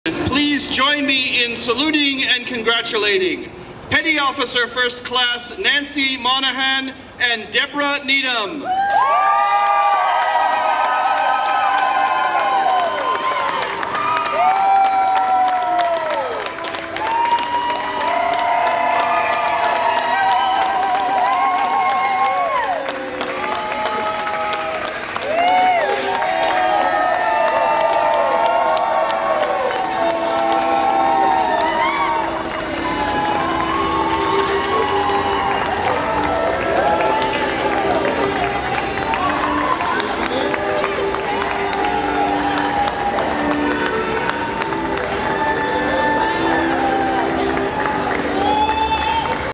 Please join me in saluting and congratulating Petty Officer First Class Nancy Monahan and Deborah Needham.